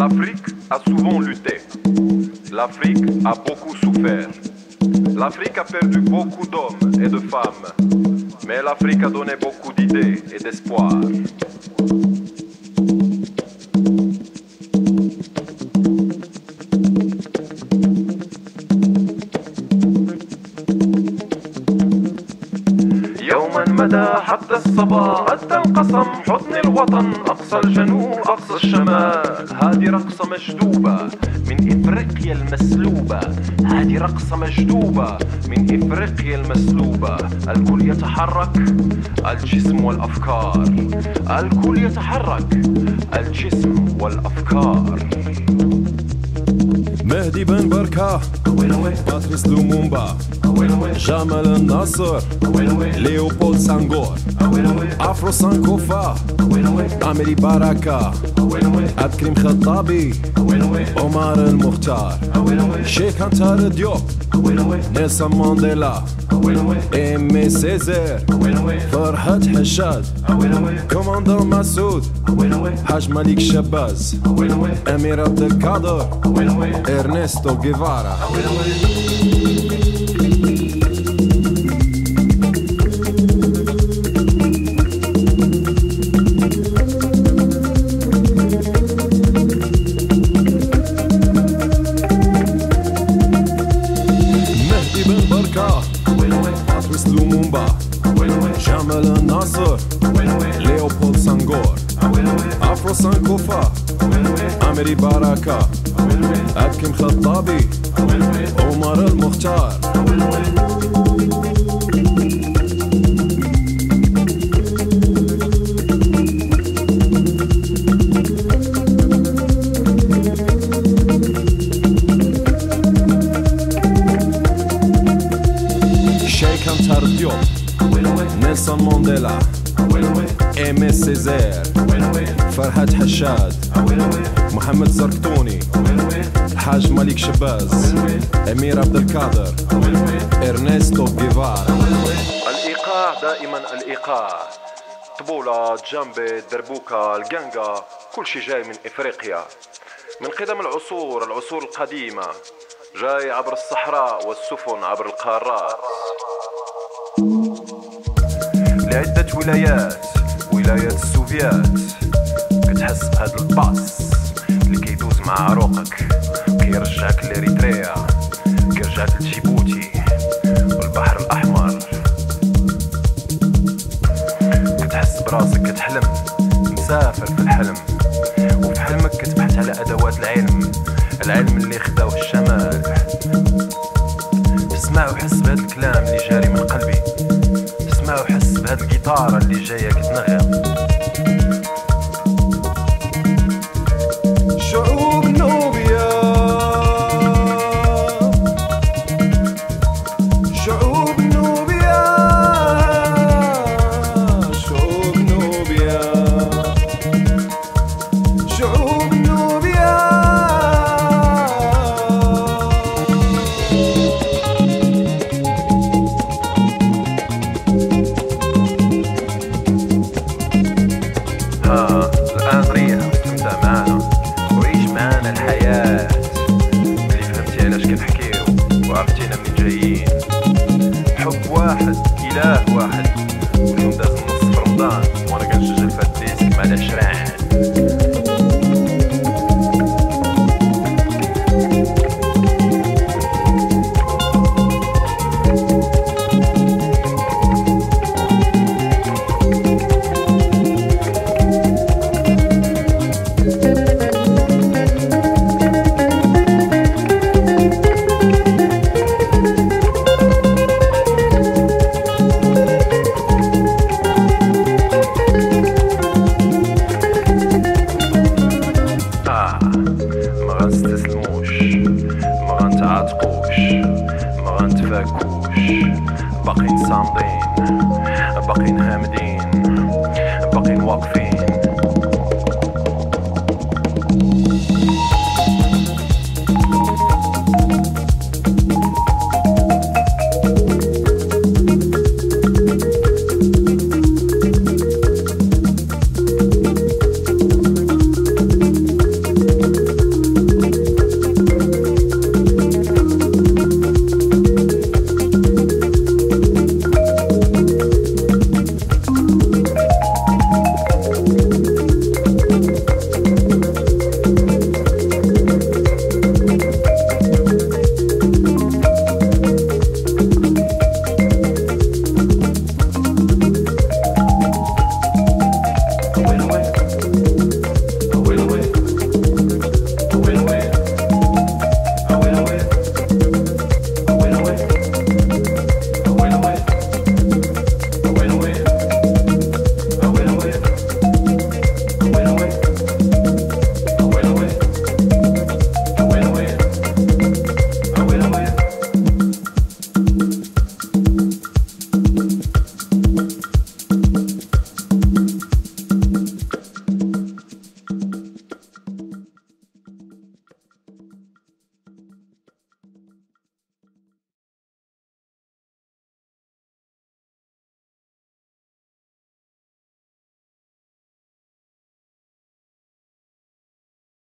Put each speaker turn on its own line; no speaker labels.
L'Afrique a souvent lutté. L'Afrique a beaucoup souffert. L'Afrique a perdu beaucoup d'hommes et de femmes. Mais l'Afrique a donné beaucoup d'idées et d'espoir. مدى حتى الصبا أدى انقسم حضن الوطن أقصى الجنوب أقصى الشمال. هذه رقصة مجدوبة من إفريقيا المسلوبة. هذه رقصة مجدوبة من إفريقيا المسلوبة. الكل يتحرك الجسم والأفكار. الكل يتحرك الجسم والأفكار.
مهدي بن بركة باتريس لومومبا جمال الناصر ليوبولد سانغور أفرو سانكوفا أميري باراكا عبد الكريم خطابي عمر المختار شيخ أنتار ديوب نيلسون مانديلا إيمي سيزير فرحة حشاد كوماندر مسعود حاج مليك شباز أمير عبد القادر إرنستو جيفارا. باتريس لومومبا جمال الناصر ليوبولد سانغور أفرو سانكوفا أميري باراكا عبد الكريم خطابي عمر المختار. شيخ أنتار ديوب نيلسون مانديلا إيمي سيزير فرحة حشاد محمد زركتوني الحاج مليك شباز أمير عبد القادر إرنستو جيفارا.
الإيقاع دائما الإيقاع. طبولة جامبي دربوكا الجنجا كل شي جاي من إفريقيا من قدم العصور القديمة. جاي عبر الصحراء والسفن عبر القارات لعدة ولايات. ولاية السوفيات كتحس بهاد الباص اللي كيدوز مع عروقك كيرجعك لإريتريا كيرجعك لجيبوتي والبحر الأحمر. كتحس براسك كتحلم مسافر في الحلم وفي حلمك كتبحث على أدوات العلم اللي خداوه الشمال. تسمع وحس بهاد الكلام اللي جاري من قلبي. تسمع وحس بهاد الجيتارة اللي جاية كتنغم.
شعوب نوبيا شعوب نوبيا شعوب نوبيا شعوب نوبيا.
الآن ريح واستمتع معنا وعيش معنا الحياة اللي فهمتي علاش كنحكيو وعرفتينا منين جايين. حب واحد إله واحد. واليوم داز نص في رمضان وانا كنسجل في هاد الديسك مع العشران. باقين صامدين باقين هامدين باقين واقفين